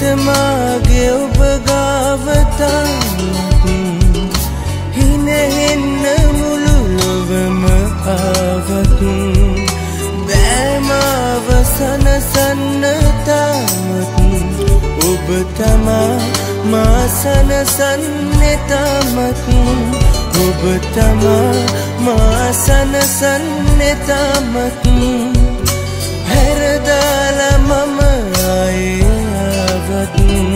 හිතමාගේ ඔබ ගාවත හිනෙන්න මුළු ලොවම ආවත් බෑමාව සනසන්න තාමත් ඔබ තමා මා සනසන්නේ තාමත් ඔබ තමා මා සනසන්නේ තාමත් හැරදාලා මම ආයේ ආවත්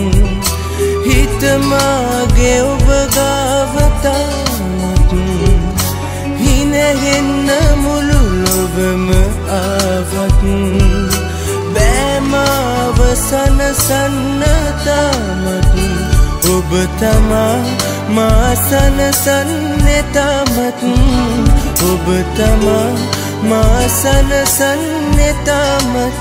හිතමාගේ ඔබ ගාවත හිනෙන්න මුළු ලොවම ආවත් බෑමාව සනසන්න තාමත් ඔබ තමා මා සනසන්නේ තාමත් ඔබ තමා මා සනසන්නේ තාමත්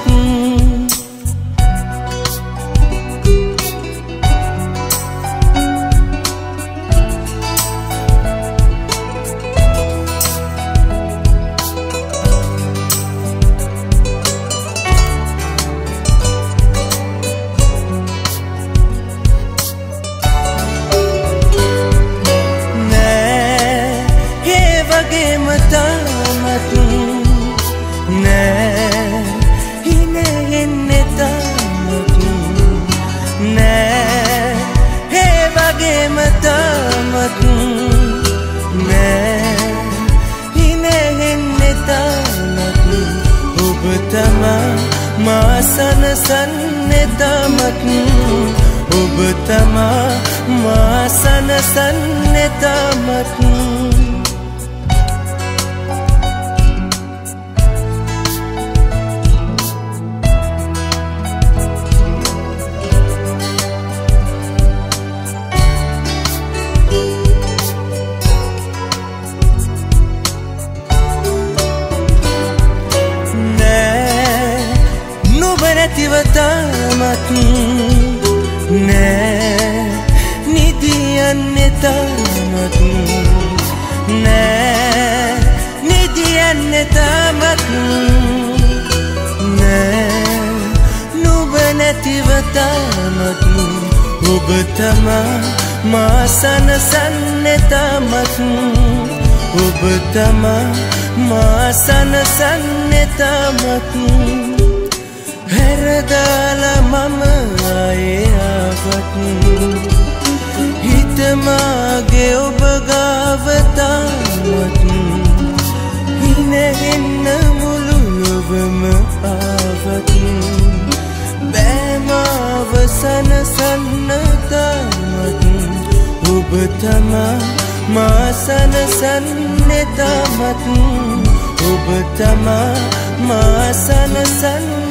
මා සනසන්නේ තාමත් ඔබ තමා මා සනසන්නේ තාමත් නැතිවතාමත් නෑ නිදියන්නේ තාමත් නෑ නිදියන්නේ තාමත් නෑ නුඹ නැතිවතාමත් ඔබ තමා මා සනසන්නේ තාමත් ඔබ තමා මා සනසන්නේ තාමත් හැරදාලා මම ආයේ ආවත් හිතමාගේ ඔබ ගාවත හිනෙන්න මුළු ලොවම ආවත් බෑමාව සනසන්න තාමත් ඔබ තමා මා සනසන්නේ තාමත් ඔබ තමා මා සනසන්නේ